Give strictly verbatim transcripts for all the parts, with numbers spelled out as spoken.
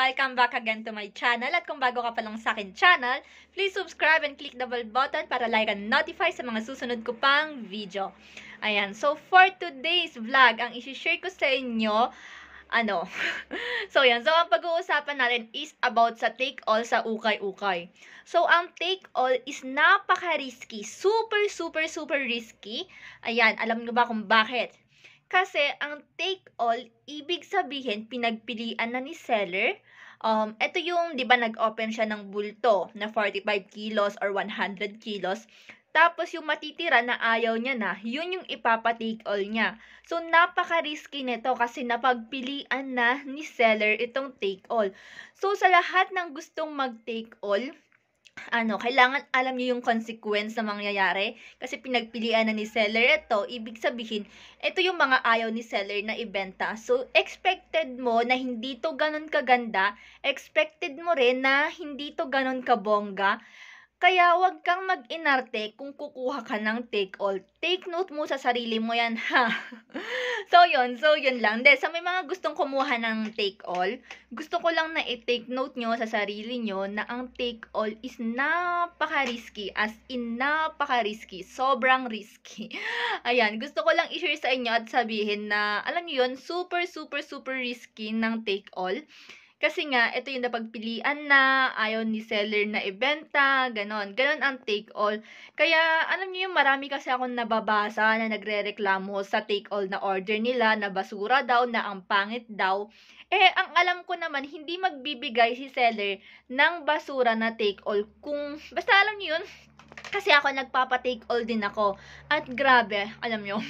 Welcome back again to my channel. At kung bago ka pa lang sa akin channel, please subscribe and click the bell button para like and notify sa mga susunod ko pang video. Ayan, so for today's vlog, ang isi-share ko sa inyo, ano, so yan, so ang pag-uusapan natin is about sa take-all sa ukay-ukay. So, ang take-all is napaka-risky, super, super, super risky. Ayan, alam nyo ba kung bakit? Kasi, ang take-all, ibig sabihin, pinagpilian na ni seller. Um, ito yung, di ba, nag-open siya ng bulto na forty-five kilos or one hundred kilos. Tapos, yung matitira na ayaw niya na, yun yung ipapa-take-all niya. So, napaka-risky nito kasi napagpilian na ni seller itong take-all. So, sa lahat ng gustong mag-take-all, ano, kailangan alam niyo yung consequence na mangyayari kasi pinagpilian na ni seller ito, ibig sabihin, ito yung mga ayaw ni seller na ibenta. So, expected mo na hindi to ganun kaganda, expected mo rin na hindi to ganun kabongga. Kaya wag kang mag-inarte kung kukuha ka ng take-all. Take note mo sa sarili mo yan, ha? So, yun. So, yun lang. De, sa may mga gustong kumuha ng take-all, gusto ko lang na i-take note nyo sa sarili nyo na ang take-all is napaka-risky. As in, napaka-risky. Sobrang risky. Ayan. Gusto ko lang i-share sa inyo at sabihin na, alam nyo yun, super, super, super risky ng take-all. Kasi nga, ito yung napagpilian na, ayaw ni seller na ibenta, ganon. Ganon ang take-all. Kaya, alam niyo yung marami kasi akong nababasa na nagre-reklamo sa take-all na order nila, na basura daw, na ang pangit daw. Eh, ang alam ko naman, hindi magbibigay si seller ng basura na take-all kung, basta alam niyo yun, kasi ako nagpapa-take-all din ako. At grabe, alam niyo,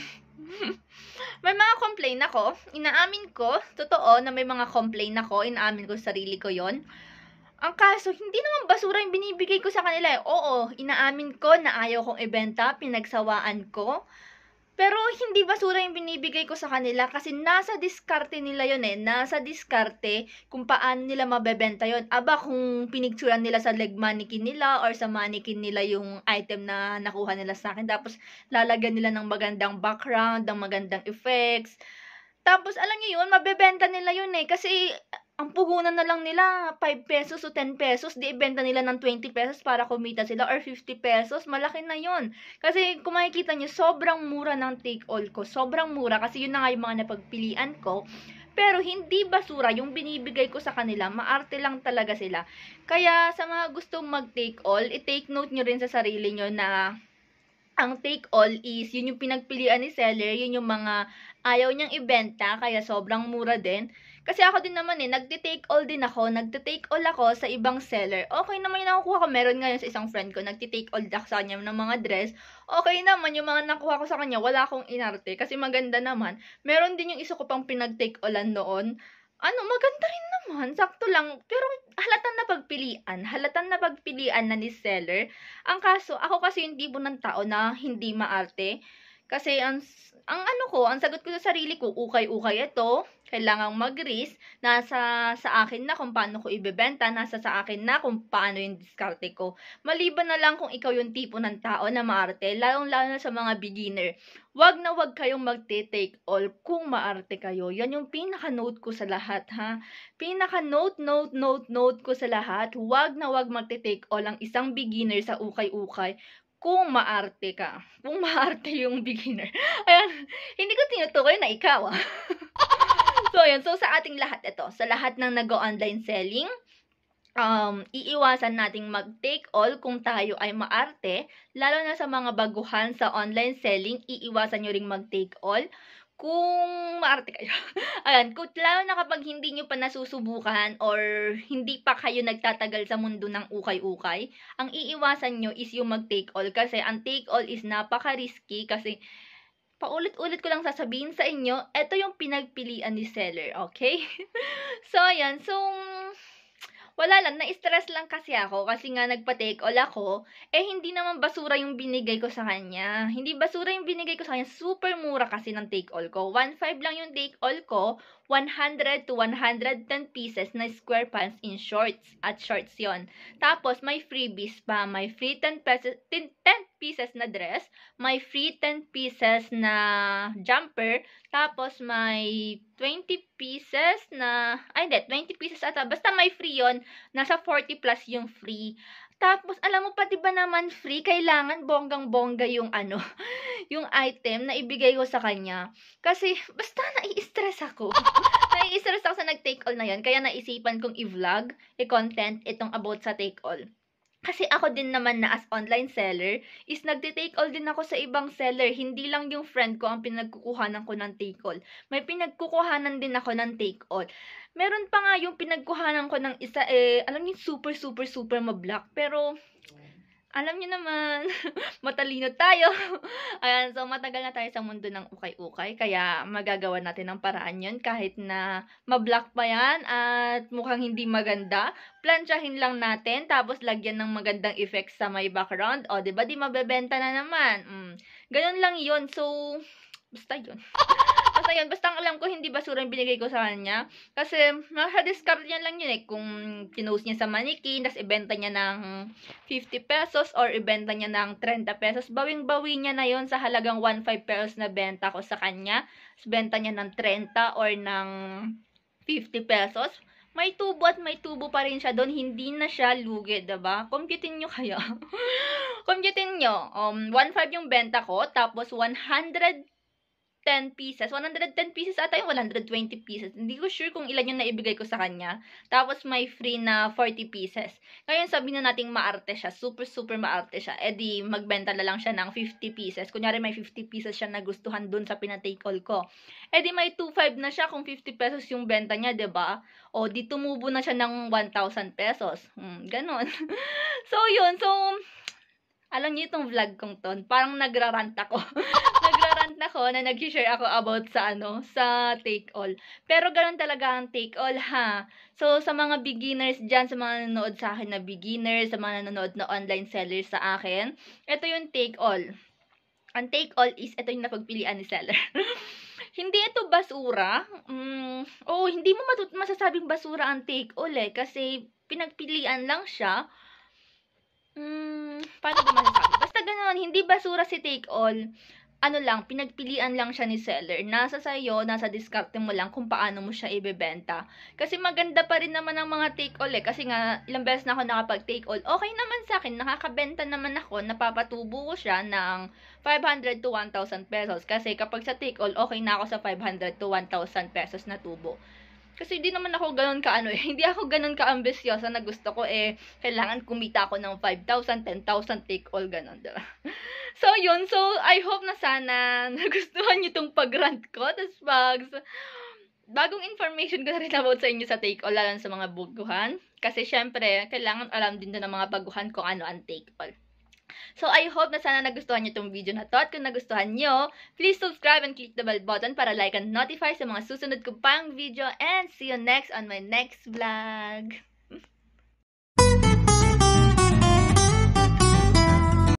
may mga complain ako, inaamin ko, totoo na may mga complain ako, inaamin ko sa sarili ko yon. Ang kaso, hindi naman basura yung binibigay ko sa kanila eh. Oo, inaamin ko na ayaw kong ibenta, pinagsawaan ko. Pero hindi basura yung binibigay ko sa kanila kasi nasa diskarte nila yon eh. Nasa diskarte kung paano nila mabebenta yon. Aba, kung pinicturean nila sa leg mannequin nila or sa mannequin nila yung item na nakuha nila sa akin. Tapos lalagyan nila ng magandang background, ng magandang effects. Tapos alam niyo yun, mabebenta nila yun eh. Kasi ang puhunan na lang nila, five pesos o ten pesos, di ibenta nila ng twenty pesos para kumita sila, or fifty pesos, malaki na yun. Kasi kung makikita nyo, sobrang mura ng take-all ko. Sobrang mura, kasi yun na nga yung mga napagpilian ko. Pero hindi basura yung binibigay ko sa kanila, maarte lang talaga sila. Kaya sa mga gustong mag-take-all, i-take note nyo rin sa sarili nyo na ang take-all is, yun yung pinagpilian ni seller, yun yung mga ayaw niyang ibenta, kaya sobrang mura din. Kasi ako din naman eh, nagti-take-all din ako, nagti-take-all ako sa ibang seller. Okay naman yung nakukuha ko, meron ngayon sa isang friend ko, nagti-take-all ako sa kanya ng mga dress. Okay naman, yung mga nakuha ko sa kanya, wala akong inarte, kasi maganda naman. Meron din yung isa ko pang pinag-take-allan noon. Ano, maganda rin naman, sakto lang, pero halatang napagpilian, halatang napagpilian na ni seller. Ang kaso, ako kasi yung tipo ng tao na hindi maarte. Kasi ang, ang ano ko, ang sagot ko sa sarili ko, ukay-ukay ito, kailangang mag-risk, nasa sa akin na kung paano ko ibebenta, nasa sa akin na kung paano yung diskarte ko. Maliban na lang kung ikaw yung tipo ng tao na maarte, lalong-lalo na sa mga beginner. Wag na wag kayong magte-take all kung maarte kayo. Yan yung pinaka-note ko sa lahat, ha? Pinaka-note, note, note, note ko sa lahat. Wag na wag magte-take all ang isang beginner sa ukay-ukay kung maarte ka. Kung maarte yung beginner. Ayan, hindi ko tinutukoy na ikaw, ah. So, ayan. So, sa ating lahat ito, sa lahat ng nag-online selling, um, iiwasan nating mag-take all kung tayo ay maarte. Lalo na sa mga baguhan sa online selling, iiwasan nyo ring mag-take all kung maarte kayo. Ayan, kung, lalo na kapag hindi nyo pa nasusubukan or hindi pa kayo nagtatagal sa mundo ng ukay-ukay, ang iiwasan nyo is yung mag-take all. Kasi ang take all is napaka-risky kasi paulit-ulit ko lang sasabihin sa inyo, ito yung pinagpilian ni seller, okay? So, ayan. So, wala lang, na-stress lang kasi ako kasi nga nagpa-take all ako, eh hindi naman basura yung binigay ko sa kanya. Hindi basura yung binigay ko sa kanya, super mura kasi ng take all ko. one point five lang yung take all ko, one hundred to one hundred ten pieces na square pants in shorts. At shorts yon. Tapos, may freebies pa. May free ten, pesos, ten, ten pieces na dress. May free ten pieces na jumper. Tapos, may twenty pieces na, ay hindi, twenty pieces ata. Basta may free yon. Nasa forty plus yung free. Tapos, alam mo pa, diba naman free, kailangan bonggang-bongga yung ano, yung item na ibigay ko sa kanya. Kasi, basta nai-stress ako. Nai-stress ako sa nag-take all na yun. Kaya naisipan kong i-vlog, i-content itong about sa take all. Kasi ako din naman na as online seller, is nagte-take all din ako sa ibang seller. Hindi lang yung friend ko ang pinagkukuhanan ko ng take all. May pinagkukuhanan din ako ng take all. Meron pa nga yung pinagkuhanan ko ng isa, eh, alam niyo, super, super, super mablock. Pero, alam niyo naman, matalino tayo. Ayan, so matagal na tayo sa mundo ng ukay-ukay. Kaya magagawa natin ng paraan yun. Kahit na mablock pa yan at mukhang hindi maganda, plansyahin lang natin. Tapos lagyan ng magandang effects sa may background. O, diba, di mabebenta na naman. Mm, ganun lang yun. So, basta yun. Basta yun, basta alam ko hindi basura yung binigay ko sa kanya. Kasi, nasa-discard niya lang yun eh. Kung pinost niya sa mannequin, tas ibenta niya ng fifty pesos or ibenta niya ng thirty pesos, bawing-bawi niya na yun sa halagang one point five pesos na benta ko sa kanya. Tapos benta niya ng thirty or ng fifty pesos. May tubo at may tubo pa rin siya doon. Hindi na siya lugi, diba? Computin nyo kaya. Computin nyo. Um, one point five yung benta ko, tapos one hundred ten pieces. one hundred ten pieces ata yung one hundred twenty pieces. Hindi ko sure kung ilan yung naibigay ko sa kanya. Tapos may free na forty pieces. Ngayon sabihin na nating maarte siya. Super, super maarte siya. E di magbenta na lang siya ng fifty pieces. Kunyari may fifty pieces siya nagustuhan dun sa pinatake all ko. E di may two point five na siya kung fifty pesos yung benta niya, diba? O di tumubo na siya ng one thousand pesos. Hmm, ganon. So yun. So, alam niyo itong vlog kong ton. Parang nagrarant ako. nagrarant ako na nag-share ako about sa ano, sa take all. Pero ganoon talaga ang take all, ha. So sa mga beginners diyan, sa mga nanonood sa akin na beginners, sa mga nanonood na online sellers sa akin, ito yung take all. Ang take all is ito yung napagpilian ni seller. Hindi ito basura. Mm, oh, hindi mo matut masasabing basura ang take all eh kasi pinagpilian lang siya. Hmm, paano ba masasabi? Basta ganoon, hindi basura si take all. Ano lang, pinagpilian lang siya ni seller. Nasa sayo, nasa diskarte mo lang kung paano mo siya ibebenta. Kasi maganda pa rin naman ang mga take all eh. Kasi nga, ilang beses na ako nakapag take all. Okay naman sa akin, nakakabenta naman ako, napapatubo ko siya ng five hundred to one thousand pesos. Kasi kapag sa take all, okay na ako sa five hundred to one thousand pesos na tubo. Kasi hindi naman ako ganun ka ano eh. Hindi ako ganun ka-ambisyosa na gusto ko eh, kailangan kumita ako ng five thousand, ten thousand, take all, ganun, diba? So, yun. So, I hope na sana nagustuhan nyo itong pag-rant ko. Tapos, pag bagong information ko na rin about sa inyo sa take all, lalo sa mga baguhan. Kasi, syempre, kailangan alam din na ng mga baguhan kung ano ang take all. So, I hope na sana nagustuhan nyo itong video na to. At kung nagustuhan nyo, please subscribe and click the bell button para like and notify sa mga susunod ko pang video. And see you next on my next vlog.